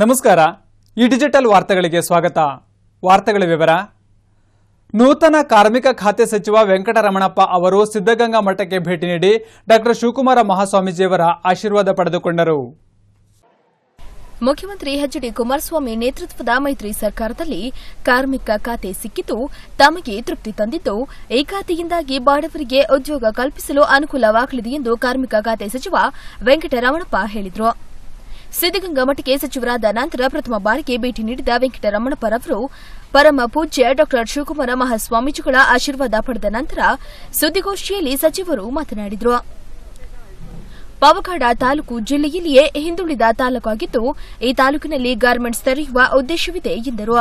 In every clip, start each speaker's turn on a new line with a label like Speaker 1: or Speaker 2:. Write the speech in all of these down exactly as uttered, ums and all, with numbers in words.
Speaker 1: ನಮಸ್ಕಾರ. ಈ ಡಿಜಿಟಲ್ ವಾರ್ತೆಗಳಿಗೆ ಸ್ವಾಗತ. ವಾರ್ತೆಗಳ ವಿವರ. ನೂತನ ಕಾರ್ಮಿಕ ಖಾತೆ ಸಚಿವ ವೆಂಕಟರಮಣಪ್ಪ ಅವರು ಸಿದ್ದಗಂಗಾ ಮಠಕ್ಕೆ ಭೇಟಿ ನೀಡಿ ಡಾಕ್ಟರ್ ಶಿವಕುಮಾರ ಮಹಾಸ್ವಾಮೀಜಿಯವರ ಆಶೀರ್ವಾದ ಪಡೆದುಕೊಂಡರು.
Speaker 2: ಮುಖ್ಯಮಂತ್ರಿ ಎಚ್ ಡಿ ಕುಮಾರಸ್ವಾಮಿ ನೇತೃತ್ವದ ಮೈತ್ರಿ ಸರ್ಕಾರದಲ್ಲಿ ಕಾರ್ಮಿಕ ಖಾತೆ ಸಿಕ್ಕಿದ್ದು ತಮಗೆ ತೃಪ್ತಿ ತಂದಿದ್ದು, ಈ ಖಾತೆಯಿಂದಾಗಿ ಬಡವರಿಗೆ ಉದ್ಯೋಗ ಕಲ್ಪಿಸಲು ಅನುಕೂಲವಾಗಲಿದೆ ಎಂದು ಕಾರ್ಮಿಕ ಖಾತೆ ಸಚಿವ ವೆಂಕಟರಮಣಪ್ಪ ಹೇಳಿದರು. ಸಿದ್ದಗಂಗಾ ಮಠಕ್ಕೆ ಸಚಿವರಾದ ನಂತರ ಪ್ರಥಮ ಬಾರಿಗೆ ಭೇಟಿ ನೀಡಿದ ವೆಂಕಟರಮಣಪ್ಪರವರು ಪರಮ ಪೂಜ್ಯ ಡಾ ಶಿವಕುಮಾರ ಮಹಾಸ್ವಾಮೀಜಿಗಳ ಆಶೀರ್ವಾದ ಪಡೆದ ನಂತರ ಸುದ್ದಿಗೋಷ್ಠಿಯಲ್ಲಿ ಸಚಿವರು ಮಾತನಾಡಿದರು. ಪಾವಗಡ ತಾಲೂಕು ಜಿಲ್ಲೆಯಲ್ಲಿಯೇ ಹಿಂದುಳಿದ ತಾಲೂಕಾಗಿದ್ದು, ಈ ತಾಲೂಕಿನಲ್ಲಿ ಗಾರ್ಮೆಂಟ್ಸ್ ತೆರೆಯುವ ಉದ್ದೇಶವಿದೆ ಎಂದರು.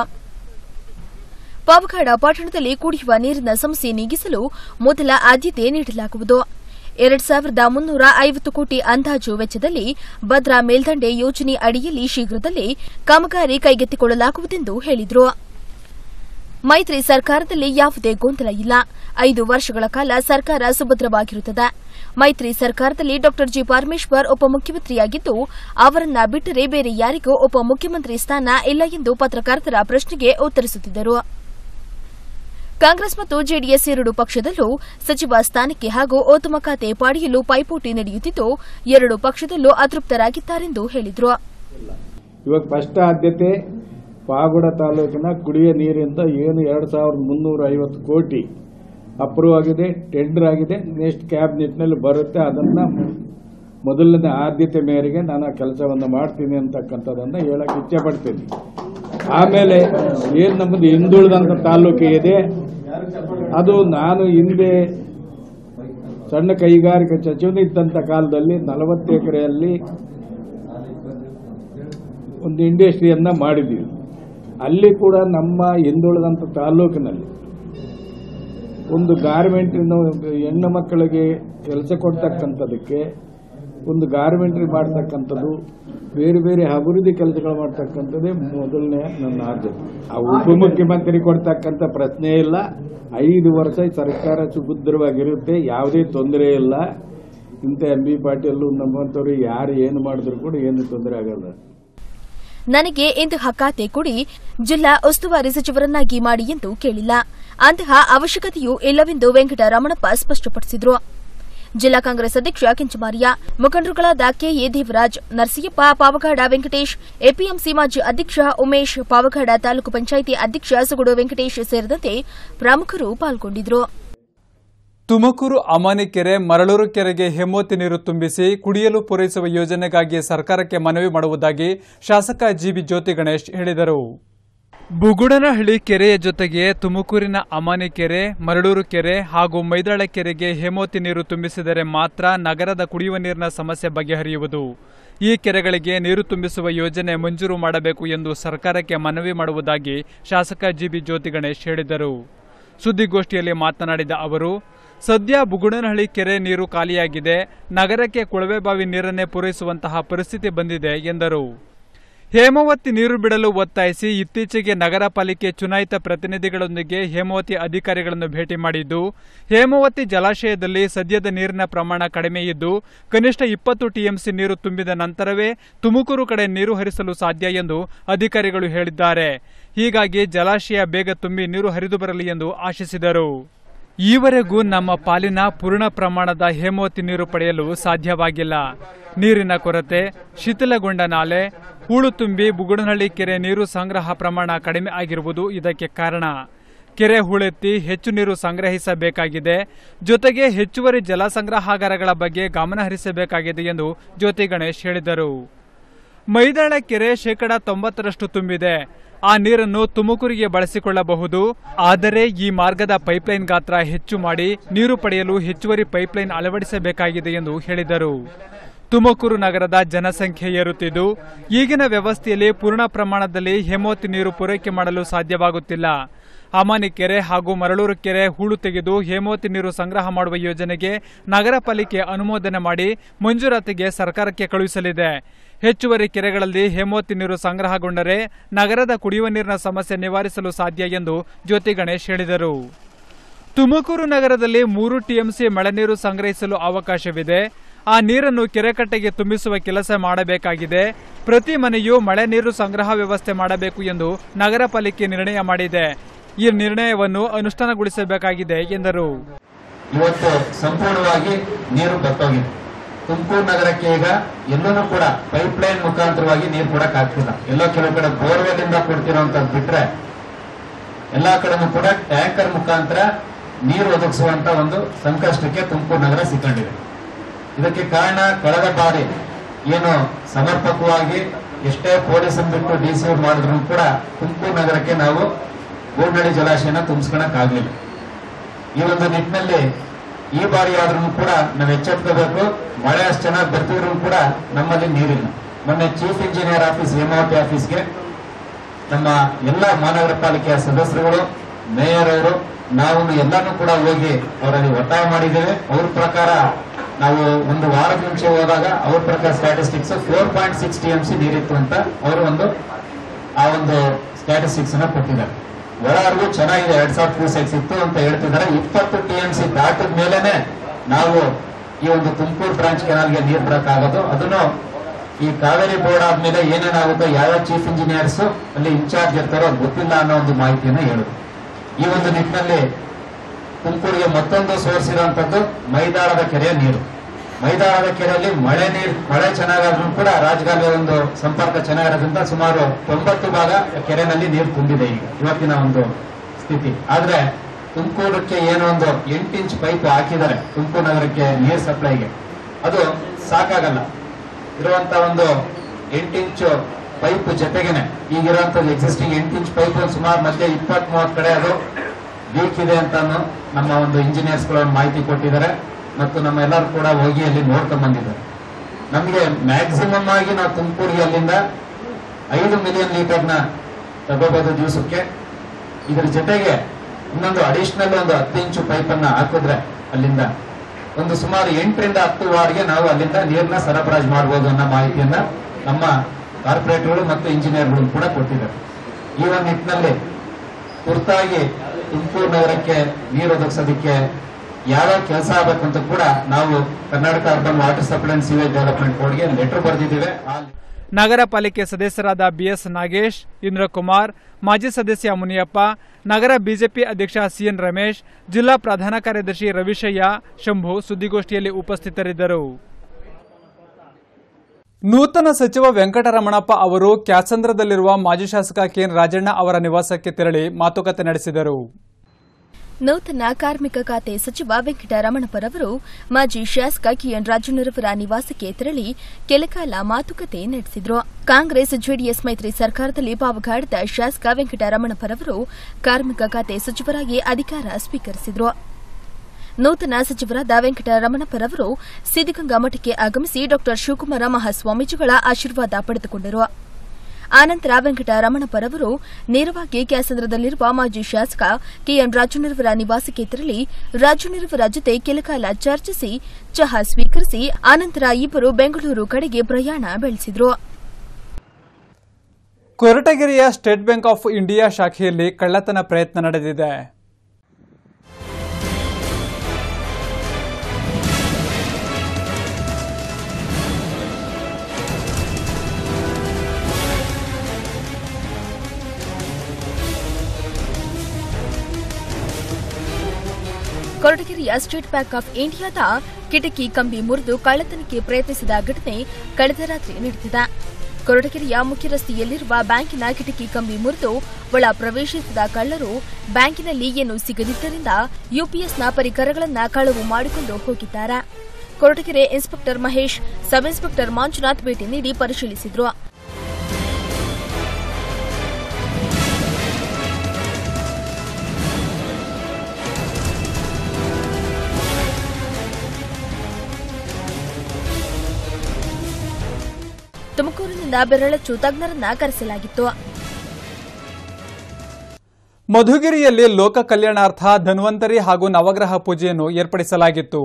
Speaker 2: ಪಾವಗಡ ಪಟ್ಟಣದಲ್ಲಿ ಕುಡಿಯುವ ನೀರಿನ ಸಮಸ್ಯೆ ನೀಗಿಸಲು ಮೊದಲ ಆದ್ಯತೆ ನೀಡಲಾಗುವುದು. ಎರಡು ಸಾವಿರದ ಮುನ್ನೂರ ಐವತ್ತು ಕೋಟಿ ಅಂದಾಜು ವೆಚ್ಚದಲ್ಲಿ ಭದ್ರಾ ಮೇಲ್ದಂಡೆ ಯೋಜನೆ ಅಡಿಯಲ್ಲಿ ಶೀಘ್ರದಲ್ಲೇ ಕಾಮಗಾರಿ ಕೈಗೆತ್ತಿಕೊಳ್ಳಲಾಗುವುದೆಂದು ಹೇಳಿದರು. ಮೈತ್ರಿ ಸರ್ಕಾರದಲ್ಲಿ ಯಾವುದೇ ಗೊಂದಲ ಇಲ್ಲ. ಐದು ವರ್ಷಗಳ ಕಾಲ ಸರ್ಕಾರ ಸುಭದ್ರವಾಗಿರುತ್ತದೆ. ಮೈತ್ರಿ ಸರ್ಕಾರದಲ್ಲಿ ಡಾ ಜಿ ಪರಮೇಶ್ವರ್ ಉಪಮುಖ್ಯಮಂತ್ರಿಯಾಗಿದ್ದು, ಅವರನ್ನ ಬಿಟ್ಟರೆ ಬೇರೆ ಯಾರಿಗೂ ಉಪಮುಖ್ಯಮಂತ್ರಿ ಸ್ಥಾನ ಇಲ್ಲ ಎಂದು ಪತ್ರಕರ್ತರ ಪ್ರಶ್ನೆಗೆ ಉತ್ತರಿಸುತ್ತಿದ್ದರು. ಕಾಂಗ್ರೆಸ್ ಮತ್ತು ಜೆಡಿಎಸ್ ಎರಡು ಪಕ್ಷದಲ್ಲೂ ಸಚಿವ ಸ್ಥಾನಕ್ಕೆ ಹಾಗೂ ಉತ್ತಮ ಖಾತೆ ಪಡೆಯಲು ಪೈಪೋಟಿ ನಡೆಯುತ್ತಿದ್ದು, ಎರಡು ಪಕ್ಷದಲ್ಲೂ ಅತೃಪ್ತರಾಗಿದ್ದಾರೆಂದು ಹೇಳಿದರು.
Speaker 3: ಇವಾಗ ಫಸ್ಟ್ ಆದ್ಯತೆ ಪಾವಗಡ ತಾಲೂಕಿನ ಕುಡಿಯುವ ನೀರಿಂದ ಏನು ಎರಡು ಸಾವಿರದ ಮುನ್ನೂರ ಐವತ್ತು ಕೋಟಿ ಅಪ್ರೂವ್ ಆಗಿದೆ, ಟೆಂಡರ್ ಆಗಿದೆ. ನೆಕ್ಸ್ಟ್ ಕ್ಯಾಬಿನೆಟ್ನಲ್ಲಿ ಬರುತ್ತೆ. ಅದನ್ನ ಮೊದಲನೇ ಆದ್ಯತೆ ಮೇರೆಗೆ ನಾನು ಆ ಕೆಲಸವನ್ನು ಮಾಡ್ತೀನಿ ಅಂತಕ್ಕಂಥದ್ದನ್ನು ಹೇಳಕ್ಕೆ ಇಚ್ಛೆ ಪಡ್ತೀನಿ. ಆಮೇಲೆ ಏನು ನಮ್ಮದು ಹಿಂದುಳಿದಂಥ ತಾಲೂಕು ಇದೆ, ಅದು ನಾನು ಹಿಂದೆ ಸಣ್ಣ ಕೈಗಾರಿಕಾ ಸಚಿವನಿದ್ದಂಥ ಕಾಲದಲ್ಲಿ ನಲವತ್ತು ಎಕರೆಯಲ್ಲಿ ಒಂದು ಇಂಡಸ್ಟ್ರಿಯನ್ನ ಮಾಡಿದ್ದೀವಿ. ಅಲ್ಲಿ ಕೂಡ ನಮ್ಮ ಹಿಂದುಳಿದಂಥ ತಾಲೂಕಿನಲ್ಲಿ ಒಂದು ಗಾರ್ಮೆಂಟ್ರಿನ ಹೆಣ್ಣು ಮಕ್ಕಳಿಗೆ ಕೆಲಸ ಕೊಡ್ತಕ್ಕಂಥದಕ್ಕೆ ಒಂದು ಗಾರ್ಮೆಂಟ್ರಿ ಮಾಡ್ತಕ್ಕಂಥದ್ದು, ಬೇರೆ ಬೇರೆ ಅಭಿವೃದ್ಧಿ ಕೆಲಸಗಳು ಮಾಡ್ತಕ್ಕಂಥದ್ದೇ ಮೊದಲನೇ ನನ್ನ ಆದ್ಯತೆ. ಆ ಉಪಮುಖ್ಯಮಂತ್ರಿ ಕೊಡ್ತಕ್ಕಂಥ ಪ್ರಶ್ನೆ ಇಲ್ಲ. ಐದು ವರ್ಷ ಸರ್ಕಾರ ಸುಭದ್ರವಾಗಿರುತ್ತೆ, ಯಾವುದೇ ತೊಂದರೆ ಇಲ್ಲ. ಇಂಥ ಎಂ ಬಿ ಪಾಟೀಲ್ ನಮ್ಮಂಥವ್ರು ಯಾರು ಏನು ಮಾಡಿದ್ರು ಕೂಡ ಏನು ತೊಂದರೆ ಆಗಲ್ಲ.
Speaker 2: ನನಗೆ ಇಂತಹ ಖಾತೆ ಕೊಡಿ, ಜಿಲ್ಲಾ ಉಸ್ತುವಾರಿ ಸಚಿವರನ್ನಾಗಿ ಮಾಡಿ ಎಂದು ಕೇಳಿಲ್ಲ. ಅಂತಹ ಅವಶ್ಯಕತೆಯೂ ಇಲ್ಲವೆಂದು ವೆಂಕಟರಮಣಪ್ಪ ಸ್ಪಷ್ಟಪಡಿಸಿದರು. ಜಿಲ್ಲಾ ಕಾಂಗ್ರೆಸ್ ಅಧ್ಯಕ್ಷ ಕೆಂಚಮಾರಿಯ, ಮುಖಂಡರುಗಳಾದ ಕೆಎ ದೇವರಾಜ್, ನರಸಿಯಪ್ಪ, ಪಾವಗಡ ವೆಂಕಟೇಶ್, ಎಪಿಎಂಸಿ ಮಾಜಿ ಅಧ್ಯಕ್ಷ ಉಮೇಶ್, ಪಾವಗಡ ತಾಲೂಕು ಪಂಚಾಯಿತಿ ಅಧ್ಯಕ್ಷ ಸುಗುಡು ವೆಂಕಟೇಶ್ ಸೇರಿದಂತೆ ಪ್ರಮುಖರು ಪಾಲ್ಗೊಂಡಿದ್ದರು.
Speaker 1: ತುಮಕೂರು ಅಮಾನಿಕೆರೆ ಮರಳೂರು ಕೆರೆಗೆ ಹೇಮಾವತಿ ನೀರು ತುಂಬಿಸಿ ಕುಡಿಯಲು ಪೂರೈಸುವ ಯೋಜನೆಗಾಗಿ ಸರ್ಕಾರಕ್ಕೆ ಮನವಿ ಮಾಡುವುದಾಗಿ ಶಾಸಕ ಜಿಬಿ ಜ್ಯೋತಿ ಗಣೇಶ್ ಹೇಳಿದರು. ಬುಗುಡನಹಳ್ಳಿ ಕೆರೆಯ ಜೊತೆಗೆ ತುಮಕೂರಿನ ಅಮಾನಿಕೆರೆ, ಮರಳೂರು ಕೆರೆ ಹಾಗೂ ಮೈದಾಳ ಕೆರೆಗೆ ಹೇಮಾವತಿ ನೀರು ತುಂಬಿಸಿದರೆ ಮಾತ್ರ ನಗರದ ಕುಡಿಯುವ ನೀರಿನ ಸಮಸ್ಯೆ ಬಗೆಹರಿಯುವುದು. ಈ ಕೆರೆಗಳಿಗೆ ನೀರು ತುಂಬಿಸುವ ಯೋಜನೆ ಮಂಜೂರು ಮಾಡಬೇಕು ಎಂದು ಸರ್ಕಾರಕ್ಕೆ ಮನವಿ ಮಾಡುವುದಾಗಿ ಶಾಸಕ ಜಿಬಿ ಜ್ಯೋತಿ ಗಣೇಶ್ ಹೇಳಿದರು. ಸುದ್ದಿಗೋಷ್ಠಿಯಲ್ಲಿ ಮಾತನಾಡಿದ ಅವರು, ಸದ್ಯ ಬುಗುಡನಹಳ್ಳಿ ಕೆರೆ ನೀರು ಖಾಲಿಯಾಗಿದೆ, ನಗರಕ್ಕೆ ಕೊಳವೆಬಾವಿ ನೀರನ್ನೇ ಪೂರೈಸುವಂತಹ ಪರಿಸ್ಥಿತಿ ಬಂದಿದೆ ಎಂದರು. ಹೇಮಾವತಿ ನೀರು ಬಿಡಲು ಒತ್ತಾಯಿಸಿ ಇತ್ತೀಚೆಗೆ ನಗರ ಪಾಲಿಕೆ ಚುನಾಯಿತ ಪ್ರತಿನಿಧಿಗಳೊಂದಿಗೆ ಹೇಮಾವತಿ ಅಧಿಕಾರಿಗಳನ್ನು ಭೇಟಿ ಮಾಡಿದ್ದು, ಹೇಮಾವತಿ ಜಲಾಶಯದಲ್ಲಿ ಸದ್ಯದ ನೀರಿನ ಪ್ರಮಾಣ ಕಡಿಮೆ ಇದ್ದು, ಕನಿಷ್ಠ ಇಪ್ಪತ್ತು ಟಿಎಂಸಿ ನೀರು ತುಂಬಿದ ನಂತರವೇ ತುಮಕೂರು ಕಡೆ ನೀರು ಹರಿಸಲು ಸಾಧ್ಯ ಎಂದು ಅಧಿಕಾರಿಗಳು ಹೇಳಿದ್ದಾರೆ. ಹೀಗಾಗಿ ಜಲಾಶಯ ಬೇಗ ತುಂಬಿ ನೀರು ಹರಿದು ಬರಲಿ ಎಂದು ಆಶಿಸಿದರು. ಈವರೆಗೂ ನಮ್ಮ ಪಾಲಿನ ಪೂರ್ಣ ಪ್ರಮಾಣದ ಹೇಮಾವತಿ ನೀರು ಪಡೆಯಲು ಸಾಧ್ಯವಾಗಿಲ್ಲ. ನೀರಿನ ಕೊರತೆ, ಶಿಥಿಲಗೊಂಡ ನಾಲೆ, ಹೂಳು ತುಂಬಿ ಬುಗುಡನಹಳ್ಳಿ ಕೆರೆ ನೀರು ಸಂಗ್ರಹ ಪ್ರಮಾಣ ಕಡಿಮೆ ಆಗಿರುವುದು ಇದಕ್ಕೆ ಕಾರಣ. ಕೆರೆ ಹೂಳೆತ್ತಿ ಹೆಚ್ಚು ನೀರು ಸಂಗ್ರಹಿಸಬೇಕಾಗಿದೆ. ಜೊತೆಗೆ ಹೆಚ್ಚುವರಿ ಜಲ ಸಂಗ್ರಹಾಗಾರಗಳ ಬಗ್ಗೆ ಗಮನ ಹರಿಸಬೇಕಾಗಿದೆ ಎಂದು ಜ್ಯೋತಿ ಗಣೇಶ್ ಹೇಳಿದರು. ಮೈದಾಳ ಕೆರೆ ಶೇಕಡಾ ತೊಂಬತ್ತರಷ್ಟು ತುಂಬಿದೆ. ಆ ನೀರನ್ನು ತುಮಕೂರಿಗೆ ಬಳಸಿಕೊಳ್ಳಬಹುದು. ಆದರೆ ಈ ಮಾರ್ಗದ ಪೈಪ್ಲೈನ್ ಗಾತ್ರ ಹೆಚ್ಚು ಮಾಡಿ ನೀರು ಪಡೆಯಲು ಹೆಚ್ಚುವರಿ ಪೈಪ್ಲೈನ್ ಅಳವಡಿಸಬೇಕಾಗಿದೆ ಎಂದು ಹೇಳಿದರು. ತುಮಕೂರು ನಗರದ ಜನಸಂಖ್ಯೆ ಏರುತ್ತಿದ್ದು, ಈಗಿನ ವ್ಯವಸ್ಥೆಯಲ್ಲಿ ಪೂರ್ಣ ಪ್ರಮಾಣದಲ್ಲಿ ಹೇಮಾವತಿ ನೀರು ಪೂರೈಕೆ ಮಾಡಲು ಸಾಧ್ಯವಾಗುತ್ತಿಲ್ಲ. ಅಮಾನಿಕೆರೆ ಹಾಗೂ ಮರಳೂರು ಕೆರೆ ಹೂಳು ತೆಗೆದು ಹೇಮಾವತಿ ನೀರು ಸಂಗ್ರಹ ಮಾಡುವ ಯೋಜನೆಗೆ ನಗರ ಪಾಲಿಕೆ ಅನುಮೋದನೆ ಮಾಡಿ ಮಂಜೂರಾತಿಗೆ ಸರ್ಕಾರಕ್ಕೆ ಕಳುಹಿಸಲಿದೆ. ಹೆಚ್ಚುವರಿ ಕೆರೆಗಳಲ್ಲಿ ಹೇಮಾವತಿ ನೀರು ಸಂಗ್ರಹಗೊಂಡರೆ ನಗರದ ಕುಡಿಯುವ ನೀರಿನ ಸಮಸ್ಯೆ ನಿವಾರಿಸಲು ಸಾಧ್ಯ ಎಂದು ಜ್ಯೋತಿ ಗಣೇಶ್ ಹೇಳಿದರು. ತುಮಕೂರು ನಗರದಲ್ಲಿ ಮೂರು ಟಿಎಂಸಿ ಮಳೆ ನೀರು ಸಂಗ್ರಹಿಸಲು ಅವಕಾಶವಿದೆ. ಆ ನೀರನ್ನು ಕೆರೆಕಟ್ಟೆಗೆ ತುಂಬಿಸುವ ಕೆಲಸ ಮಾಡಬೇಕಾಗಿದೆ. ಪ್ರತಿ ಮನೆಯೂ ಮಳೆ ನೀರು ಸಂಗ್ರಹ ವ್ಯವಸ್ಥೆ ಮಾಡಬೇಕು ಎಂದು ನಗರ ಪಾಲಿಕೆ ನಿರ್ಣಯ ಮಾಡಿದೆ. ಈ ನಿರ್ಣಯವನ್ನು ಅನುಷ್ಠಾನಗೊಳಿಸಬೇಕಾಗಿದೆ ಎಂದರು.
Speaker 4: ಇವತ್ತು ಸಂಪೂರ್ಣವಾಗಿ ನೀರು ಬತ್ತೋಗಿದೆ. ತುಮಕೂರು ನಗರಕ್ಕೆ ಈಗ ಎಲ್ಲೂ ಕೂಡ ಪೈಪ್ ಲೈನ್ ಮುಖಾಂತರವಾಗಿ ನೀರು ಕೊಡಕ್ ಆಗ್ತಿಲ್ಲ. ಎಲ್ಲೋ ಕೆಲವು ಕಡೆ ಬೋರ್ವೆಲ್ ಇಂದ ಕೊಡ್ತಿರೋಂಥದ್ದು ಬಿಟ್ರೆ ಎಲ್ಲಾ ಕಡೆನೂ ಕೂಡ ಟ್ಯಾಂಕರ್ ಮುಖಾಂತರ ನೀರು ಒದಗಿಸುವಂತ ಒಂದು ಸಂಕಷ್ಟಕ್ಕೆ ತುಮಕೂರು ನಗರ ಸಿಕ್ಕೊಂಡಿದೆ. ಇದಕ್ಕೆ ಕಾರಣ ಕಳೆದ ಬಾರಿ ಏನು ಸಮರ್ಪಕವಾಗಿ ಎಷ್ಟೇ ಪೊಲೀಸ್ ಬಿಟ್ಟು ಡಿಸಿ ಮಾಡಿದ್ರು ಕೂಡ ತುಮಕೂರು ನಗರಕ್ಕೆ ನಾವು ಗೂಡ್ನಳ್ಳಿ ಜಲಾಶಯನ ತುಂಬಿಸ್ಕೊಳಕ್ ಆಗ್ಲಿಲ್ಲ. ಈ ಒಂದು ನಿಟ್ಟಿನಲ್ಲಿ ಈ ಬಾರಿ ಆದ್ರೂ ಕೂಡ ನಾವು ಎಚ್ಚೆತ್ಕೋಬೇಕು. ಮಳೆ ಅಷ್ಟು ಚೆನ್ನಾಗಿ ಬರ್ತಿದ್ರು ಕೂಡ ನಮ್ಮಲ್ಲಿ ನೀರಿಲ್ಲ. ಮೊನ್ನೆ ಚೀಫ್ ಇಂಜಿನಿಯರ್ ಆಫೀಸ್ ಹೇಮಾವತಿ ಆಫೀಸ್ಗೆ ನಮ್ಮ ಎಲ್ಲ ಮಹಾನಗರ ಪಾಲಿಕೆಯ ಸದಸ್ಯರುಗಳು, ಮೇಯರ್ ಅವರು, ನಾವು ಎಲ್ಲಾನು ಕೂಡ ಹೋಗಿ ಅವರಲ್ಲಿ ಒತ್ತಾಯ ಮಾಡಿದ್ದೇವೆ. ಅವ್ರ ಪ್ರಕಾರ ನಾವು ಒಂದು ವಾರದ ಮುಂಚೆ ಹೋದಾಗ ಅವ್ರ ಪ್ರಕಾರ statistics four point six T M C ನೀರಿತ್ತು ಅಂತ ಅವರು ಒಂದು ಆ ಒಂದು ಸ್ಟ್ಯಾಟಿಸ್ಟಿಕ್ಸ್ ಅನ್ನ ಕೊಟ್ಟಿದ್ದಾರೆ. ಒಳವರೆಗೂ ಚೆನ್ನಾಗಿದೆ, ಎರಡ್ ಸಾವಿರದ ಕ್ಯೂಸೆಕ್ಸ್ ಇತ್ತು ಅಂತ ಹೇಳ್ತಿದ್ದಾರೆ. ಇಪ್ಪತ್ತು ಟಿ ಎಂ ಸಿ ದಾಟಿದ ಮೇಲೆನೆ ನಾವು ಈ ಒಂದು ತುಮಕೂರು ಬ್ರಾಂಚ್ ಕೆನಾಲ್ಗೆ ನೀರು ಬರಕ್ಕಾಗೋದು. ಅದನ್ನು ಈ ಕಾವೇರಿ ಬೋರ್ಡ್ ಆದ್ಮೇಲೆ ಏನೇನಾಗುತ್ತೋ, ಯಾವ ಚೀಫ್ ಇಂಜಿನಿಯರ್ಸ್ ಅಲ್ಲಿ ಇನ್ಚಾರ್ಜ್ ಇರ್ತಾರೋ ಅದು ಗೊತ್ತಿಲ್ಲ ಅನ್ನೋ ಒಂದು ಮಾಹಿತಿಯನ್ನು ಹೇಳುದು. ಈ ಒಂದು ನಿಟ್ಟಿನಲ್ಲಿ ತುಮಕೂರಿಗೆ ಮತ್ತೊಂದು ಸೋರ್ಸ್ ಇರುವಂತದ್ದು ಮೈದಾಳದ ಕೆರೆಯ ನೀರು. ಮೈದಾಳದ ಕೆರೆಯಲ್ಲಿ ಮಳೆ ನೀರು ಮಳೆ ಚೆನ್ನಾಗಾದ್ರೂ ಕೂಡ ರಾಜಕಾಲುವೆ ಒಂದು ಸಂಪರ್ಕ ಚೆನ್ನಾಗಿರೋದ್ರಿಂದ ಸುಮಾರು ತೊಂಬತ್ತು ಭಾಗ ಕೆರೆನಲ್ಲಿ ನೀರು ತುಂಬಿದೆ ಈಗ ಇವತ್ತಿನ ಒಂದು ಸ್ಥಿತಿ. ಆದ್ರೆ ತುಮಕೂರಕ್ಕೆ ಏನೋ ಒಂದು ಎಂಟು ಇಂಚ್ ಪೈಪ್ ಹಾಕಿದ್ದಾರೆ ತುಮಕೂರು ನಗರಕ್ಕೆ ನೀರು ಸಪ್ಲೈಗೆ. ಅದು ಸಾಕಾಗಲ್ಲ. ಇರುವಂತ ಒಂದು ಎಂಟು ಇಂಚು ಪೈಪ್ ಜೊತೆಗೇನೆ ಈಗಿರುವಂತದ್ದು ಎಕ್ಸಿಸ್ಟಿಂಗ್ ಎಂಟು ಇಂಚ್ ಪೈಪ್ ಸುಮಾರು ಮಧ್ಯೆ ಇಪ್ಪತ್ತ್ ಮೂವತ್ತು ಕಡೆ ಅದು ವೀಕ್ ಇದೆ ಅಂತ ನಮ್ಮ ಒಂದು ಇಂಜಿನಿಯರ್ಸ್ ಗಳು ಮಾಹಿತಿ ಕೊಟ್ಟಿದ್ದಾರೆ ಮತ್ತು ನಮ್ಮ ಎಲ್ಲರೂ ಕೂಡ ಹೋಗಿ ಅಲ್ಲಿ ನೋಡ್ಕೊಂಡ್ ಬಂದಿದ್ದಾರೆ. ನಮಗೆ ಮ್ಯಾಕ್ಸಿಮಮ್ ಆಗಿ ನಾವು ತುಮಕೂರಿಗೆ ಅಲ್ಲಿಂದ ಐದು ಮಿಲಿಯನ್ ಲೀಟರ್ನ ತಗೋಬಹುದು ದಿವಸಕ್ಕೆ. ಇದರ ಜೊತೆಗೆ ಇನ್ನೊಂದು ಅಡಿಷನಲ್ ಒಂದು ಹತ್ತು ಇಂಚು ಪೈಪ್ ಅನ್ನ ಹಾಕಿದ್ರೆ ಅಲ್ಲಿಂದ ಒಂದು ಸುಮಾರು ಎಂಟರಿಂದ ಹತ್ತು ವಾರ್ಡ್ಗೆ ನಾವು ಅಲ್ಲಿಂದ ನೀರನ್ನ ಸರಬರಾಜು ಮಾಡಬಹುದು ಅನ್ನೋ ಮಾಹಿತಿಯನ್ನ ನಮ್ಮ ಕಾರ್ಪೊರೇಟರ್ಗಳು ಮತ್ತು ಇಂಜಿನಿಯರ್ಗಳು ಕೂಡ ಕೊಟ್ಟಿದ್ದಾರೆ. ಈ ಒಂದು ನಿಟ್ಟಿನಲ್ಲಿ ತುರ್ತಾಗಿ ತುಮಕೂರು ನಗರಕ್ಕೆ ನೀರು ಒದಗಿಸೋದಕ್ಕೆ ಯಾವ್ಯಾವ ಕೆಲಸ ಆಗಬೇಕು ಅಂತ ಕೂಡ ನಾವು Karnataka urban water supply and sewage development ಬೋರ್ಡ್ಗೆ ಲೆಟರ್ ಬರೆದಿದ್ದೇವೆ.
Speaker 1: ನಗರ ಪಾಲಿಕೆ ಸದಸ್ಯರಾದ ಬಿಎಸ್ ನಾಗೇಶ್, ಇಂದ್ರಕುಮಾರ್, ಮಾಜಿ ಸದಸ್ಯ ಮುನಿಯಪ್ಪ, ನಗರ ಬಿಜೆಪಿ ಅಧ್ಯಕ್ಷ ಸಿಎನ್ ರಮೇಶ್, ಜಿಲ್ಲಾ ಪ್ರಧಾನ ಕಾರ್ಯದರ್ಶಿ ರವಿಶಯ್ಯ, ಶಂಭು ಸುದ್ದಿಗೋಷ್ಠಿಯಲ್ಲಿ ಉಪಸ್ಥಿತರಿದ್ದರು. ನೂತನ ಸಚಿವ ವೆಂಕಟರಮಣಪ್ಪ ಅವರು ಕ್ಯಾತ್ಸಂದ್ರದಲ್ಲಿರುವ ಮಾಜಿ ಶಾಸಕ ಕೆಎನ್ ರಾಜಣ್ಣ ಅವರ ನಿವಾಸಕ್ಕೆ ತೆರಳಿ ಮಾತುಕತೆ ನಡೆಸಿದರು.
Speaker 2: ನೂತನ ಕಾರ್ಮಿಕ ಖಾತೆ ಸಚಿವ ವೆಂಕಟರಮಣಪ್ಪರವರು ಮಾಜಿ ಶಾಸಕ ಕೆಎನ್ ರಾಜಣ್ಣರವರ ನಿವಾಸಕ್ಕೆ ತೆರಳಿ ಕೆಲಕಾಲ ಮಾತುಕತೆ ನಡೆಸಿದರು. ಕಾಂಗ್ರೆಸ್ ಜೆಡಿಎಸ್ ಮೈತ್ರಿ ಸರ್ಕಾರದಲ್ಲಿ ಪಾವಗಾಡಿದ ಶಾಸಕ ವೆಂಕಟರಮಣಪ್ಪರವರು ಕಾರ್ಮಿಕ ಖಾತೆ ಸಚಿವರಾಗಿ ಅಧಿಕಾರ ಸ್ವೀಕರಿಸಿದರು. ನೂತನ ಸಚಿವರಾದ ವೆಂಕಟರಮಣಪ್ಪರವರು ಸಿದ್ದಗಂಗಾ ಮಠಕ್ಕೆ ಆಗಮಿಸಿ ಡಾ ಶಿವಕುಮಾರ ಮಹಾಸ್ವಾಮೀಜಿಗಳ ಆಶೀರ್ವಾದ ಪಡೆದುಕೊಂಡರು. ಆನಂತರ ವೆಂಕಟರಮಣಪ್ಪರವರು ನೇರವಾಗಿ ಕ್ಯಾತ್ಸಂದ್ರದಲ್ಲಿರುವ ಮಾಜಿ ಶಾಸಕ ಕೆಎನ್ ರಾಜಣ್ಣರವರ ನಿವಾಸಕ್ಕೆ ತೆರಳಿ ರಾಜಣ್ಣರವರ ಜೊತೆ ಕೆಲಕಾಲ ಚರ್ಚಿಸಿ ಚಹಾ ಸ್ವೀಕರಿಸಿ ಆನಂತರ ಇಬ್ಬರು ಬೆಂಗಳೂರು ಕಡೆಗೆ ಪ್ರಯಾಣ ಬೆಳೆಸಿದರು.
Speaker 1: ಕೊರಟಗೆರೆಯ ಸ್ಟೇಟ್ ಬ್ಯಾಂಕ್ ಆಫ್ ಇಂಡಿಯಾ ಶಾಖೆಯಲ್ಲಿ ಕಳ್ಳತನ ಪ್ರಯತ್ನ ನಡೆದಿದೆ.
Speaker 2: ಕೊರಟಗೆರೆಯ ಸ್ಟೇಟ್ ಬ್ಯಾಂಕ್ ಆಫ್ ಇಂಡಿಯಾದ ಕಿಟಕಿ ಕಂಬಿ ಮುರಿದು ಕಳ್ಳತನಕ್ಕೆ ಪ್ರಯತ್ನಿಸಿದ ಘಟನೆ ಕಳೆದ ರಾತ್ರಿ ನಡೆದಿದೆ. ಕೊರಟಗೆರೆಯ ಮುಖ್ಯ ರಸ್ತೆಯಲ್ಲಿರುವ ಬ್ಯಾಂಕಿನ ಕಿಟಕಿ ಕಂಬಿ ಮುರಿದು ಒಳ ಪ್ರವೇಶಿಸಿದ ಕಳ್ಳರು ಬ್ಯಾಂಕಿನಲ್ಲಿ ಏನು ಸಿಗದಿದ್ದರಿಂದ ಯುಪಿಎಸ್ನ ಪರಿಕರಗಳನ್ನು ಕಳವು ಮಾಡಿಕೊಂಡು ಹೋಗಿದ್ದಾರೆ. Koratagere inspector Mahesh, sub inspector Manjunath ಭೇಟಿ ನೀಡಿ ಪರಿಶೀಲಿಸಿದರು. ತುಮಕೂರಿನಿಂದ ಬೆರಳಚ್ಚು ತಜ್ಞರನ್ನ ಕರೆಸಲಾಗಿತ್ತು.
Speaker 1: ಮಧುಗಿರಿಯಲ್ಲಿ ಲೋಕ ಕಲ್ಯಾಣಾರ್ಥ ಧನ್ವಂತರಿ ಹಾಗೂ ನವಗ್ರಹ ಪೂಜೆಯನ್ನು ಏರ್ಪಡಿಸಲಾಗಿತ್ತು.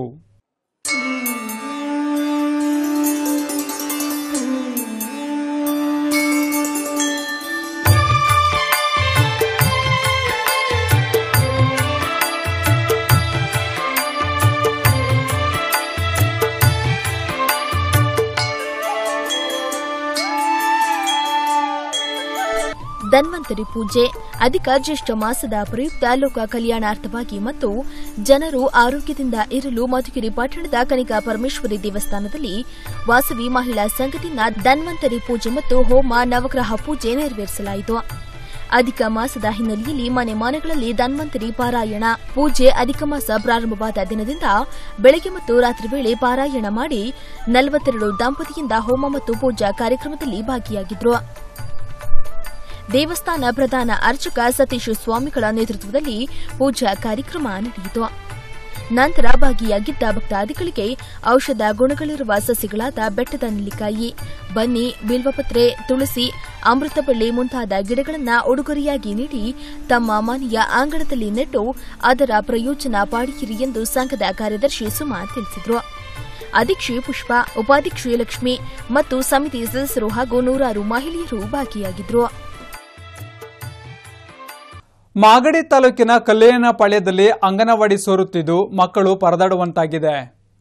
Speaker 2: ಧನ್ವಂತರಿ ಪೂಜೆ ಅಧಿಕ ಜ್ಯೇಷ್ಠ ಮಾಸದ ಪ್ರಯುಕ್ತ ಲೋಕ ಕಲ್ಯಾಣಾರ್ಥವಾಗಿ ಮತ್ತು ಜನರು ಆರೋಗ್ಯದಿಂದ ಇರಲು ಮಧುಗಿರಿ ಪಟ್ಟಣದ ಕನಿಕಾ ಪರಮೇಶ್ವರಿ ದೇವಸ್ಥಾನದಲ್ಲಿ ವಾಸವಿ ಮಹಿಳಾ ಸಂಘದಿಂದ ಧನ್ವಂತರಿ ಪೂಜೆ ಮತ್ತು ಹೋಮ ನವಗ್ರಹ ಪೂಜೆ ನೆರವೇರಿಸಲಾಯಿತು. ಅಧಿಕ ಮಾಸದ ಹಿನ್ನೆಲೆಯಲ್ಲಿ ಮನೆ ಮನೆಗಳಲ್ಲಿ ಧನ್ವಂತರಿ ಪಾರಾಯಣ ಪೂಜೆ ಅಧಿಕ ಮಾಸ ಪ್ರಾರಂಭವಾದ ದಿನದಿಂದ ಬೆಳಗ್ಗೆ ಮತ್ತು ರಾತ್ರಿ ವೇಳೆ ಪಾರಾಯಣ ಮಾಡಿ ನಲವತ್ತೆರಡು ದಂಪತಿಯಿಂದ ಹೋಮ ಮತ್ತು ಪೂಜಾ ಕಾರ್ಯಕ್ರಮದಲ್ಲಿ ಭಾಗಿಯಾಗಿದ್ದರು. ದೇವಸ್ಥಾನ ಪ್ರಧಾನ ಅರ್ಚಕ ಸತೀಶ್ ಸ್ವಾಮಿಗಳ ನೇತೃತ್ವದಲ್ಲಿ ಪೂಜಾ ಕಾರ್ಯಕ್ರಮ ನಡೆಯಿತು. ನಂತರ ಭಾಗಿಯಾಗಿದ್ದ ಭಕ್ತಾದಿಗಳಿಗೆ ಔಷಧ ಗುಣಗಳಿರುವ ಸಸ್ಯಗಳಾದ ಬೆಟ್ಟದ ನೆಲ್ಲಿಕಾಯಿ, ಬನ್ನಿ, ಬಿಲ್ವಪತ್ರೆ, ತುಳಸಿ, ಅಮೃತಬಳ್ಳಿ ಮುಂತಾದ ಗಿಡಗಳನ್ನು ಉಡುಗೊರೆಯಾಗಿ ನೀಡಿ ತಮ್ಮ ಮನೆಯ ಆಂಗಣದಲ್ಲಿ ನೆಟ್ಟು ಅದರ ಪ್ರಯೋಜನ ಪಡೆಯಿರಿ ಎಂದು ಸಂಘದ ಕಾರ್ಯದರ್ಶಿ ಸುಮಾ ತಿಳಿಸಿದರು. ಅಧ್ಯಕ್ಷೆ ಪುಷ್ಪ, ಉಪಾಧ್ಯಕ್ಷೆ ಲಕ್ಷ್ಮಿ ಮತ್ತು ಸಮಿತಿ ಸದಸ್ಯರು ಹಾಗೂ ನೂರಾರು ಮಹಿಳೆಯರು ಭಾಗಿಯಾಗಿದ್ದರು.
Speaker 1: ಮಾಗಡಿ ತಾಲೂಕಿನ ಕಲ್ಯಾಣಪಾಳ್ಯದಲ್ಲಿ ಅಂಗನವಾಡಿ ಸೋರುತ್ತಿದ್ದು ಮಕ್ಕಳು ಪರದಾಡುವಂತಾಗಿದೆ.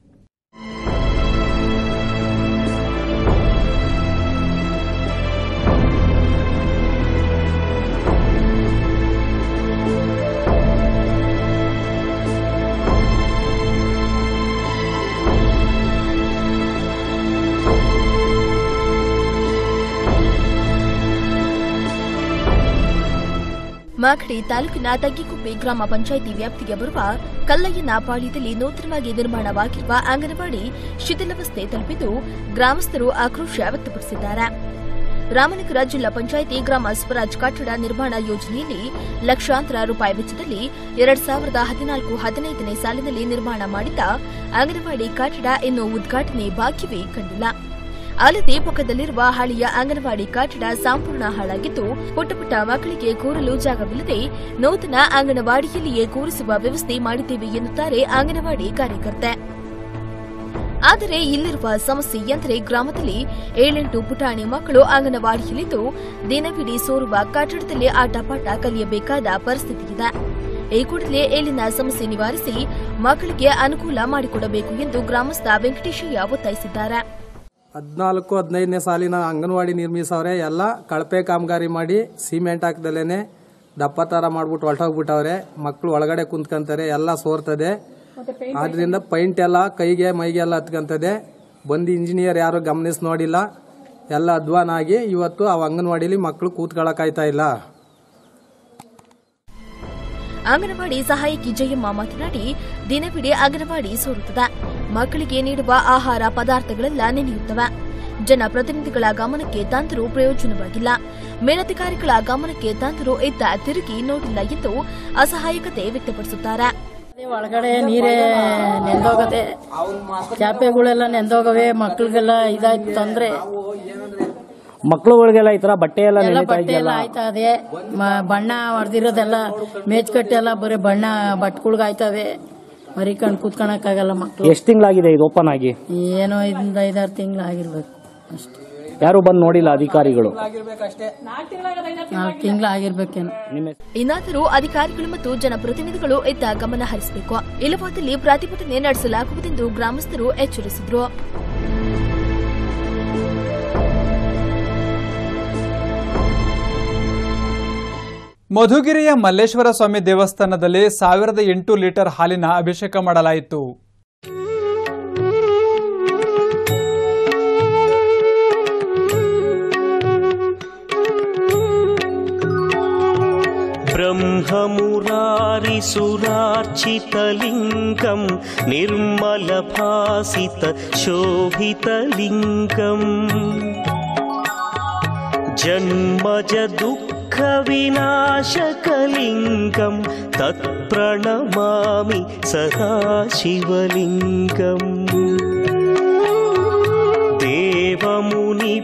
Speaker 2: ಮಾಗಡಿ ತಾಲೂಕಿನ ತಗ್ಗಿಗುಪ್ಪೆ ಗ್ರಾಮ ಪಂಚಾಯಿತಿ ವ್ಯಾಪ್ತಿಗೆ ಬರುವ ಕಲ್ಲಯ್ಯನಪಾಳ್ಯದಲ್ಲಿ ನೂತನವಾಗಿ ನಿರ್ಮಾಣವಾಗಿರುವ ಅಂಗನವಾಡಿ ಶಿಥಿಲಾವಸ್ಥೆ ತಲುಪಿದ್ದು ಗ್ರಾಮಸ್ಥರು ಆಕ್ರೋಶ ವ್ಯಕ್ತಪಡಿಸಿದ್ದಾರೆ. ರಾಮನಗರ ಜಿಲ್ಲಾ ಪಂಚಾಯಿತಿ ಗ್ರಾಮ ಸ್ವರಾಜ್ ಕಟ್ಟಡ ನಿರ್ಮಾಣ ಯೋಜನೆಯಲ್ಲಿ ಲಕ್ಷಾಂತರ ರೂಪಾಯಿ ವೆಚ್ಚದಲ್ಲಿ ಎರಡ್ ಸಾವಿರದ ಹದಿನಾಲ್ಕು ಹದಿನೈದನೇ ಸಾಲಿನಲ್ಲಿ ನಿರ್ಮಾಣ ಮಾಡಿದ್ದ ಅಂಗನವಾಡಿ ಕಟ್ಟಡ ಇನ್ನೂ ಉದ್ಘಾಟನೆ ಭಾಗ್ಯವೇ ಕಂಡಿಲ್ಲ. ಅಲ್ಲದೆ ಪಕ್ಕದಲ್ಲಿರುವ ಹಳೆಯ ಅಂಗನವಾಡಿ ಕಟ್ಟಡ ಸಂಪೂರ್ಣ ಹಾಳಾಗಿದ್ದು ಪುಟ್ಟ ಪುಟ್ಟ ಮಕ್ಕಳಿಗೆ ಕೂರಲು ಜಾಗವಿಲ್ಲದೆ ನೂತನ ಅಂಗನವಾಡಿಯಲ್ಲಿಯೇ ಕೂರಿಸುವ ವ್ಯವಸ್ಥೆ ಮಾಡಿದ್ದೇವೆ ಎನ್ನುತ್ತಾರೆ ಅಂಗನವಾಡಿ ಕಾರ್ಯಕರ್ತೆ. ಆದರೆ ಇಲ್ಲಿರುವ ಸಮಸ್ಯೆ ಎಂದರೆ ಗ್ರಾಮದಲ್ಲಿ ಏಳೆಂಟು ಪುಟಾಣಿ ಮಕ್ಕಳು ಅಂಗನವಾಡಿಯಲ್ಲಿದ್ದು ದಿನವಿಡೀ ಸೋರುವ ಕಟ್ಟಡದಲ್ಲಿ ಆಟಪಾಠ ಕಲಿಯಬೇಕಾದ ಪರಿಸ್ಥಿತಿ ಇದೆ. ಈ ಕೂಡಲೇ ಇಲ್ಲಿನ ಸಮಸ್ಯೆ ನಿವಾರಿಸಿ ಮಕ್ಕಳಿಗೆ ಅನುಕೂಲ ಮಾಡಿಕೊಡಬೇಕು ಎಂದು ಗ್ರಾಮಸ್ಥ ವೆಂಕಟೇಶಯ್ಯ ಒತ್ತಾಯಿಸಿದ್ದಾರೆ.
Speaker 5: ಹದಿನಾಲ್ಕು ಹದಿನೈದನೇ ಸಾಲಿನ ಅಂಗನವಾಡಿ ನಿರ್ಮಿಸವ್ರೆ. ಎಲ್ಲ ಕಳಪೆ ಕಾಮಗಾರಿ ಮಾಡಿ ಸಿಮೆಂಟ್ ಹಾಕ್ದಲೇನೆ ದಪ್ಪ ತರ ಮಾಡ್ಬಿಟ್ಟು ಹೊರಟೋಗ್ಬಿಟ್ಟವ್ರೆ. ಮಕ್ಕಳು ಒಳಗಡೆ ಕುಂತ್ಕೊಂತಾರೆ, ಎಲ್ಲ ಸೋರ್ತದೆ. ಆದ್ರಿಂದ ಪೈಂಟ್ ಎಲ್ಲ ಕೈಗೆ ಮೈಗೆ ಎಲ್ಲ ಹತ್ಕೊಂತದೆ. ಬಂದು ಇಂಜಿನಿಯರ್ ಯಾರು ಗಮನಿಸಿ ನೋಡಿಲ್ಲ. ಎಲ್ಲ ಅಧ್ವಾನ ಆಗಿ ಇವತ್ತು ಆ ಅಂಗನವಾಡಿಲಿ ಮಕ್ಕಳು ಕೂತ್ಕೊಳ್ಳಕಾಯ್ತಾ ಇಲ್ಲ.
Speaker 2: ಅಂಗನವಾಡಿ ಸಹಾಯಕಿ ಜಯಮ್ಮ ಮಾತನಾಡಿ, ದಿನವಿಡೀ ಅಂಗನವಾಡಿ ಸೋರುತ್ತದೆ. ಮಕ್ಕಳಿಗೆ ನೀಡುವ ಆಹಾರ ಪದಾರ್ಥಗಳೆಲ್ಲ ನೆನೆಯುತ್ತವೆ. ಜನಪ್ರತಿನಿಧಿಗಳ ಗಮನಕ್ಕೆ ತಂದರೂ ಪ್ರಯೋಜನವಾಗಿಲ್ಲ. ಮೇಲಧಿಕಾರಿಗಳ ಗಮನಕ್ಕೆ ತಂದರೂ ಇತ್ತ ತಿರುಗಿ ನೋಡಿಲ್ಲ ಎಂದು ಅಸಹಾಯಕತೆ ವ್ಯಕ್ತಪಡಿಸುತ್ತಾರೆ.
Speaker 6: ಒಳಗಡೆ ನೀರೇ ನೆಂದೋಗದೆ, ಚಾಪೆಗಳೆಲ್ಲ ನೆಂದೋಗವೆ. ಮಕ್ಕಳಿಗೆಲ್ಲ ಇದಾಯ್ತು ತೊಂದ್ರೆ.
Speaker 7: ಮಕ್ಕಳುಗಳಿಗೆಲ್ಲ ಈ ತರ ಬಟ್ಟೆ ಎಲ್ಲ
Speaker 6: ಬಟ್ಟೆ ಎಲ್ಲ ಆಯ್ತಾ ಇದೆ. ಬಣ್ಣ ಹೊಡೆದಿರೋದೆಲ್ಲ ಮೇಚ್ಕಟ್ಟೆ ಎಲ್ಲ ಬರೀ ಬಣ್ಣ ಬಟ್ಟೆಗಳ್ಗೆ ಆಯ್ತವೆ. ಮರಿಕಂಡು ಕೂತ್ಕೊಳಕ್ಕಾಗಲ್ಲ ಮಕ್ಕಳು.
Speaker 7: ಎಷ್ಟು ತಿಂಗಳಾಗಿದೆ ಇದು ಓಪನ್ ಆಗಿ?
Speaker 6: ಏನೋ ಇದರಿಂದ ಐದಾರು ತಿಂಗಳು ಆಗಿರ್ಬೇಕು ಅಷ್ಟೇ.
Speaker 7: ಯಾರು ಬಂದು ನೋಡಿಲ್ಲ ಅಧಿಕಾರಿಗಳು?
Speaker 6: ನಾಲ್ಕು ತಿಂಗಳು ಆಗಿರ್ಬೇಕೇನೋ.
Speaker 2: ಇನ್ನಾದರೂ ಅಧಿಕಾರಿಗಳು ಮತ್ತು ಜನಪ್ರತಿನಿಧಿಗಳು ಇತ್ತ ಗಮನ ಹರಿಸಬೇಕು. ಇಲ್ಲವಾದಲ್ಲಿ ಪ್ರತಿಭಟನೆ ನಡೆಸಲಾಗುವುದೆಂದು ಗ್ರಾಮಸ್ಥರು ಎಚ್ಚರಿಸಿದರು.
Speaker 1: ಮಧುಗಿರಿಯ ಮಲ್ಲೇಶ್ವರ ಸ್ವಾಮಿ ದೇವಸ್ಥಾನದಲ್ಲಿ ಸಾವಿರದ ಎಂಟು ಲೀಟರ್ ಹಾಲಿನ ಅಭಿಷೇಕ ಮಾಡಲಾಯಿತು.
Speaker 8: ಬ್ರಹ್ಮಮುರಾರಿ ಸುರಾರ್ಚಿತಲಿಂಗಂ ನಿರ್ಮಲಭಾಸಿತ ಶೋಭಿತಲಿಂಗಂ ಜನ್ಮಜ ದುಃಖ ವಿನಾಶಕಲಿಂಗಂ ತತ್ಪ್ರಣಮಾಮಿ ಸದಾ ಶಿವಲಿಂಗಂ ದೇವಮುನಿ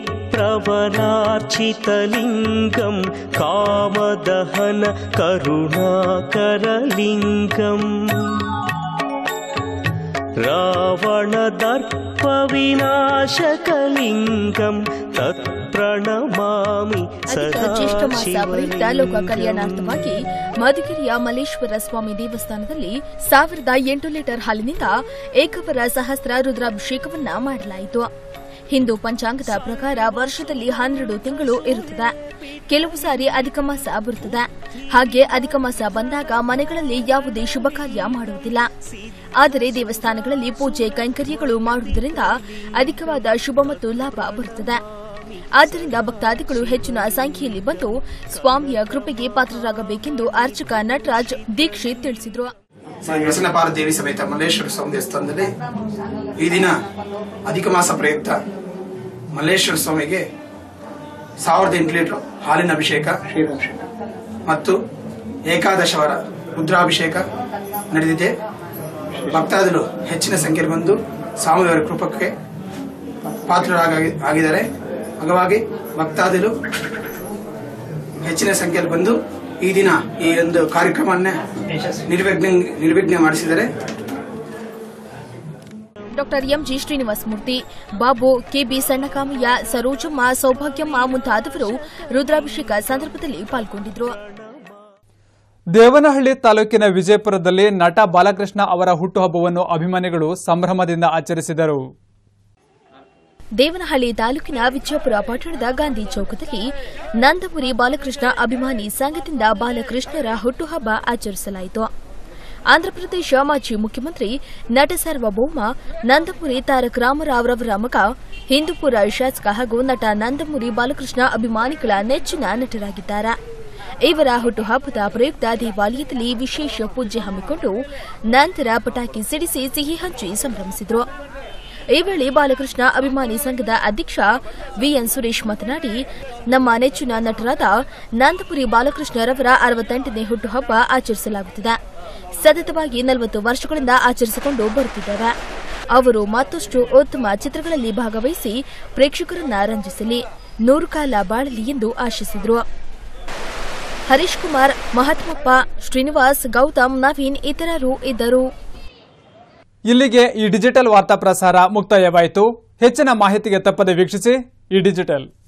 Speaker 8: ಪ್ರವರಾರ್ಚಿತಲಿಂಗಂ ಕಾಮದಹನ ಕರುಣಾಕರಲಿಂಗಂ ರಾವಣದರ್ಪ ವಿನಾಶಕಲಿಂಗಂ ತತ್ಪ್ರಣಮಾಮಿ ಸದಾ
Speaker 2: ಜ್ಯೇಷ್ಠ ಮಾಸ ಪ್ರಯುಕ್ತ ಲೋಕ ಕಲ್ಯಾಣಾರ್ಥವಾಗಿ ಮಧುಗಿರಿಯ ಮಲ್ಲೇಶ್ವರ ಸ್ವಾಮಿ ದೇವಸ್ಥಾನದಲ್ಲಿ ಸಾವಿರದ ಎಂಟು ಲೀಟರ್ ಹಾಲಿನಿಂದ ಏಕವರ ಸಹಸ್ರ ರುದ್ರಾಭಿಷೇಕವನ್ನ ಮಾಡಲಾಯಿತು. ಹಿಂದೂ ಪಂಚಾಂಗದ ಪ್ರಕಾರ ವರ್ಷದಲ್ಲಿ ಹನ್ನೆರಡು ತಿಂಗಳು ಇರುತ್ತದೆ. ಕೆಲವು ಸಾರಿ ಅಧಿಕ ಮಾಸ ಬರುತ್ತದೆ. ಹಾಗೆ ಅಧಿಕ ಮಾಸ ಬಂದಾಗ ಮನೆಗಳಲ್ಲಿ ಯಾವುದೇ ಶುಭ ಕಾರ್ಯ ಮಾಡುವುದಿಲ್ಲ. ಆದರೆ ದೇವಸ್ಥಾನಗಳಲ್ಲಿ ಪೂಜೆ ಕೈಂಕರ್ಯಗಳು ಮಾಡುವುದರಿಂದ ಅಧಿಕವಾದ ಶುಭ ಮತ್ತು ಲಾಭ ಬರುತ್ತದೆ. ಆದ್ದರಿಂದ ಭಕ್ತಾದಿಗಳು ಹೆಚ್ಚಿನ ಸಂಖ್ಯೆಯಲ್ಲಿ ಬಂದು ಸ್ವಾಮಿಯ ಕೃಪೆಗೆ ಪಾತ್ರರಾಗಬೇಕೆಂದು ಅರ್ಚಕ ನಟರಾಜ್ ದೀಕ್ಷಿತ್ ತಿಳಿಸಿದರು.
Speaker 9: ವ್ಯಸನಪಾರ ದೇವಿ ಸಮೇತ ಮಲ್ಲೇಶ್ವರ ಸ್ವಾಮಿ ದೇವಸ್ಥಾನದಲ್ಲಿ ಈ ದಿನ ಅಧಿಕ ಮಾಸ ಪ್ರಯುಕ್ತ ಮಲ್ಲೇಶ್ವರ ಸ್ವಾಮಿಗೆ ಸಾವಿರದ ಎಂಟು ಲೀಟರ್ ಹಾಲಿನ ಅಭಿಷೇಕ ಮತ್ತು ಏಕಾದಶವಾರ ರುದ್ರಾಭಿಷೇಕ ನಡೆದಿದೆ. ಭಕ್ತಾದಿಗಳು ಹೆಚ್ಚಿನ ಸಂಖ್ಯೆಯಲ್ಲಿ ಬಂದು ಸ್ವಾಮಿಯವರ ಕೃಪಕ್ಕೆ ಪಾತ್ರರಾಗಿದ್ದಾರೆ. ಹಾಗಾಗಿ ಭಕ್ತಾದಿಗಳು ಹೆಚ್ಚಿನ ಸಂಖ್ಯೆಯಲ್ಲಿ ಬಂದು ಈ ದಿನ ಈ ಒಂದು ಕಾರ್ಯಕ್ರಮವನ್ನು ನಿರ್ವಿಘ್ನ ನಿರ್ವಿಘ್ನ ಮಾಡಿಸಿದ್ದಾರೆ.
Speaker 2: Doctor M G Srinivasa Murthy, Babu, K B Sannakamaiah, Sarojamma, Saubhagyamma ಮುಂತಾದವರು ರುದ್ರಾಭಿಷೇಕ ಸಂದರ್ಭದಲ್ಲಿ ಪಾಲ್ಗೊಂಡಿದ್ದರು.
Speaker 1: ದೇವನಹಳ್ಳಿ ತಾಲೂಕಿನ ವಿಜಯಪುರದಲ್ಲಿ ನಟ ಬಾಲಕೃಷ್ಣ ಅವರ ಹುಟ್ಟುಹಬ್ಬವನ್ನು ಅಭಿಮಾನಿಗಳು ಸಂಭ್ರಮದಿಂದ ಆಚರಿಸಿದರು.
Speaker 2: ದೇವನಹಳ್ಳಿ ತಾಲೂಕಿನ ವಿಜಯಪುರ ಪಟ್ಟಣದ ಗಾಂಧಿ ಚೌಕದಲ್ಲಿ ನಂದಮುರಿ ಬಾಲಕೃಷ್ಣ ಅಭಿಮಾನಿ ಸಂಘದಿಂದ ಬಾಲಕೃಷ್ಣರ ಹುಟ್ಟುಹಬ್ಬ ಆಚರಿಸಲಾಯಿತು. ಆಂಧ್ರಪ್ರದೇಶ ಮಾಜಿ ಮುಖ್ಯಮಂತ್ರಿ ನಟ ಸಾರ್ವಭೌಮ ನಂದಮುರಿ ತಾರಕ ರಾಮರಾವ್ ರವರ ಮಗ, ಹಿಂದೂಪುರ ಶಾಸಕ ಹಾಗೂ ನಟ ನಂದಮುರಿ ಬಾಲಕೃಷ್ಣ ಅಭಿಮಾನಿಗಳ ನೆಚ್ಚಿನ ನಟರಾಗಿದ್ದಾರೆ. ಇವರ ಹುಟ್ಟುಹಬ್ಬದ ಪ್ರಯುಕ್ತ ದೇವಾಲಯದಲ್ಲಿ ವಿಶೇಷ ಪೂಜೆ ಹಮ್ಮಿಕೊಂಡು ನಂತರ ಪಟಾಕಿ ಸಿಡಿಸಿ ಸಿಹಿ ಹಂಚಿ ಸಂಭ್ರಮಿಸಿದರು. ಈ ವೇಳೆ ಬಾಲಕೃಷ್ಣ ಅಭಿಮಾನಿ ಸಂಘದ ಅಧ್ಯಕ್ಷ ವಿಎನ್ ಸುರೇಶ್ ಮಾತನಾಡಿ, ನಮ್ಮ ನೆಚ್ಚಿನ ನಟರಾದ ನಂದಮುರಿ ಬಾಲಕೃಷ್ಣರವರ ಅರವತ್ತೆಂಟನೇ ಹುಟ್ಟುಹಬ್ಬ ಆಚರಿಸಲಾಗುತ್ತಿದೆ. ಸತತವಾಗಿ ನಲವತ್ತು ವರ್ಷಗಳಿಂದ ಆಚರಿಸಿಕೊಂಡು ಬರುತ್ತಿದ್ದಾರೆ. ಅವರು ಮತ್ತಷ್ಟು ಉತ್ತಮ ಚಿತ್ರಗಳಲ್ಲಿ ಭಾಗವಹಿಸಿ ಪ್ರೇಕ್ಷಕರನ್ನ ರಂಜಿಸಲಿ, ನೂರು ಕಾಲ ಬಾಳಲಿ ಎಂದು ಆಶಿಸಿದರು. ಹರೀಶ್ ಕುಮಾರ್, ಮಹತ್ಮಪ್ಪ, ಶ್ರೀನಿವಾಸ್, ಗೌತಮ್, ನವೀನ್ ಇತರರು ಇದ್ದರು.
Speaker 1: ಇಲ್ಲಿಗೆ ಈ ಡಿಜಿಟಲ್ ವಾರ್ತಾ ಪ್ರಸಾರ ಮುಕ್ತಾಯವಾಯಿತು. ಹೆಚ್ಚಿನ ಮಾಹಿತಿಗೆ ತಪ್ಪದೆ ವೀಕ್ಷಿಸಿ ಈ ಡಿಜಿಟಲ್.